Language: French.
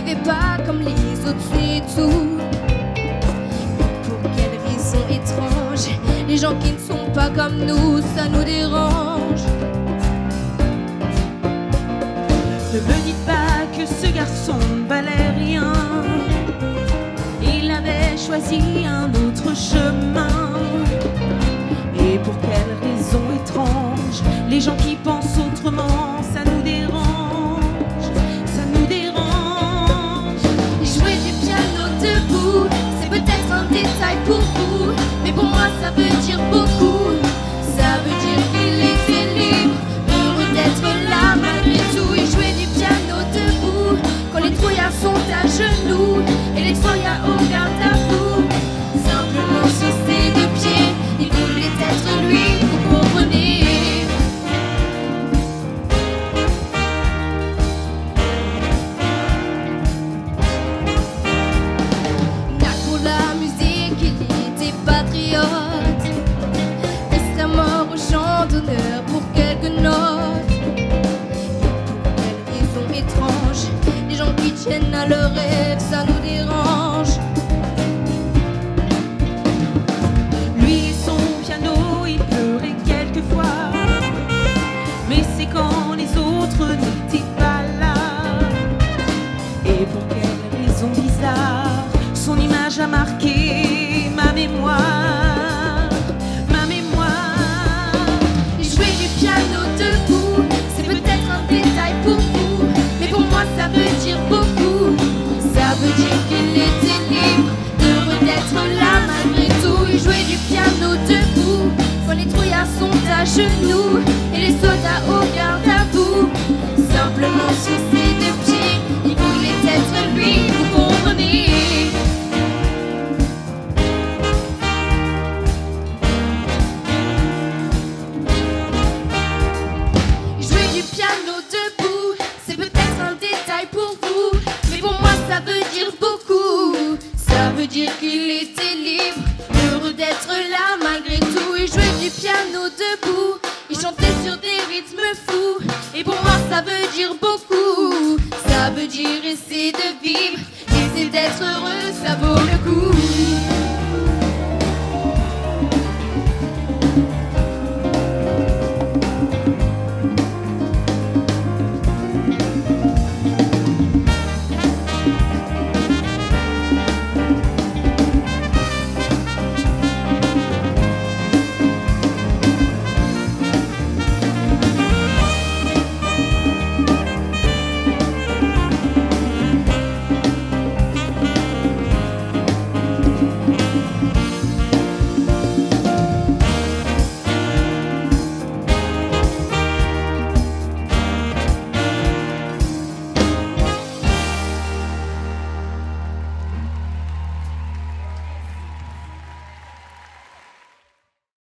vivait pas comme les autres, c'est tout. Pour quelle raison étrange, les gens qui ne sont pas comme nous, ça nous dérange. Ne me dites pas que ce garçon ne valait rien. Il avait choisi un autre chemin. Et pour quelle raison étrange, les gens qui pensent autrement, ça nous dérange, ça nous dérange. Jouer du piano debout, c'est peut-être un détail pour vous, mais pour moi ça veut dire beaucoup. Ça veut dire qu'il était libre, heureux d'être là malgré tout. Et jouer du piano debout, quand les trouillards sont à genoux et les soignards au garde-à-vous. Simplement sur ses deux pieds, il voulait être lui, vous comprenez. Pour la musique, il était patriote, et sa mort au chant d'honneur pour quelques notes. Et pour quelle raison étrange, les gens qui tiennent à leurs rêves, ça nous dérange. Lui et son piano, il pleurait quelquefois, mais c'est quand les autres n'étaient pas là. Et pour quelle raison bizarre, son image a marqué ma mémoire, ma mémoire. Jouer du piano debout, c'est peut-être un détail pour vous, mais pour moi ça veut dire beaucoup. Ça veut dire qu'il était libre, heureux d'être là malgré tout. Il jouait du piano debout, quand les trouillards sont à genoux et les soldats au garde-à-vous. Simplement sur ses deux pieds, il voulait être lui, vous comprenez. Jouer du piano debout, c'est peut-être un détail pour vous, mais pour moi ça veut dire beaucoup. Ça veut dire qu'il était libre, heureux d'être là malgré tout. Il jouait du piano debout, il chantait sur des rythmes fous, et pour moi ça veut dire beaucoup. Ça veut dire essayer de vivre, essayer d'être heureux, ça vaut le coup.